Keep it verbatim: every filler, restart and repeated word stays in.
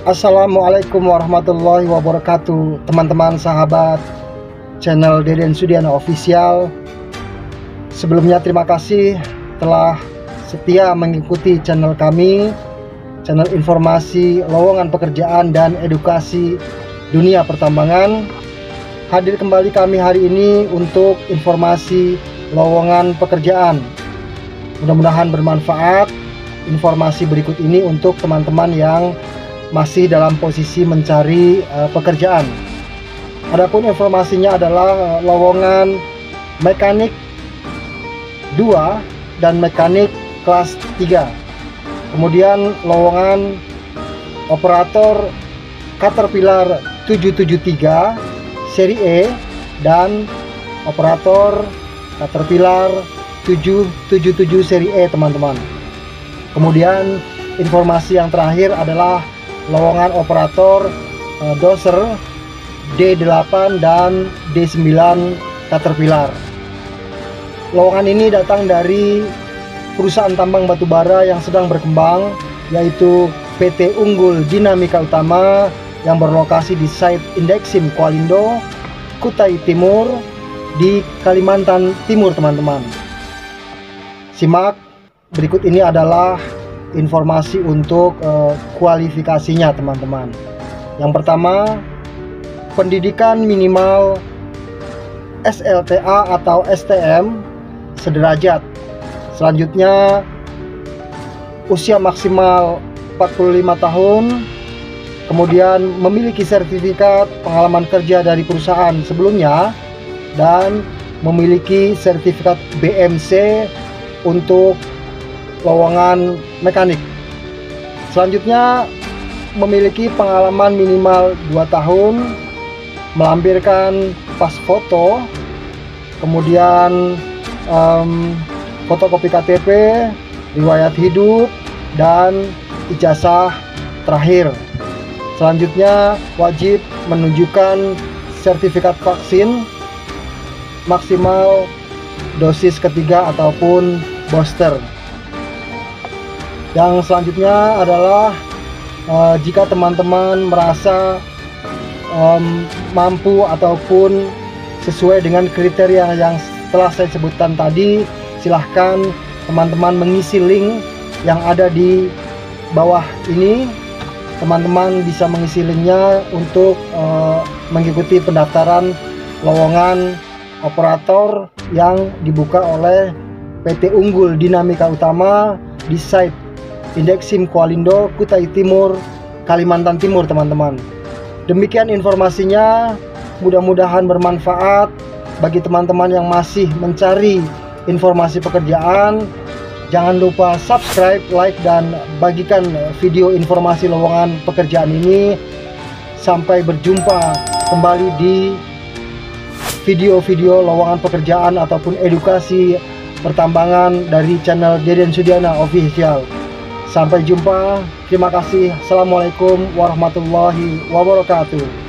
Assalamualaikum warahmatullahi wabarakatuh, teman-teman sahabat channel Deden Sudiana Official. Sebelumnya terima kasih telah setia mengikuti channel kami, channel informasi lowongan pekerjaan dan edukasi dunia pertambangan. Hadir kembali kami hari ini untuk informasi lowongan pekerjaan. Mudah-mudahan bermanfaat informasi berikut ini untuk teman-teman yang masih dalam posisi mencari uh, pekerjaan. Adapun informasinya adalah uh, lowongan mekanik dua dan mekanik kelas tiga. Kemudian lowongan operator Caterpillar tujuh tujuh tiga seri E dan operator Caterpillar tujuh tujuh tujuh seri E, teman-teman. Kemudian informasi yang terakhir adalah lowongan operator uh, doser D delapan dan D sembilan Caterpillar. Lowongan ini datang dari perusahaan tambang batubara yang sedang berkembang, yaitu P T Unggul Dinamika Utama yang berlokasi di site Indeksim Kualindo, Kutai Timur di Kalimantan Timur, teman-teman. Simak, berikut ini adalah informasi untuk uh, kualifikasinya, teman-teman. Yang pertama, pendidikan minimal S L T A atau S T M sederajat. Selanjutnya, usia maksimal empat puluh lima tahun, kemudian memiliki sertifikat pengalaman kerja dari perusahaan sebelumnya dan memiliki sertifikat B M C untuk lowongan mekanik. Selanjutnya, memiliki pengalaman minimal dua tahun, melampirkan pas foto, kemudian um, fotokopi K T P, riwayat hidup, dan ijazah terakhir. Selanjutnya, wajib menunjukkan sertifikat vaksin maksimal dosis ketiga ataupun booster. Yang selanjutnya adalah uh, jika teman-teman merasa um, mampu ataupun sesuai dengan kriteria yang telah saya sebutkan tadi, silahkan teman-teman mengisi link yang ada di bawah ini. Teman-teman bisa mengisi linknya untuk uh, mengikuti pendaftaran lowongan operator yang dibuka oleh P T Unggul Dinamika Utama di site Indeksim Kualindo, Kutai Timur, Kalimantan Timur, teman-teman. Demikian informasinya, mudah-mudahan bermanfaat bagi teman-teman yang masih mencari informasi pekerjaan. Jangan lupa subscribe, like, dan bagikan video informasi lowongan pekerjaan ini. Sampai berjumpa kembali di video-video lowongan pekerjaan ataupun edukasi pertambangan dari channel Deden Sudiana Official. Sampai jumpa, terima kasih. Assalamualaikum warahmatullahi wabarakatuh.